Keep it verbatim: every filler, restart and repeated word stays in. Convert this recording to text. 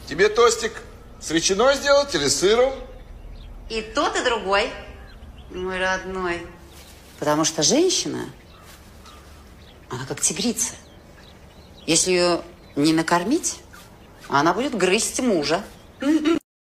Тебе тостик с ветчиной сделать или с сыром? И тот, и другой, мой родной. Потому что женщина, она как тигрица. Если ее не накормить, она будет грызть мужа.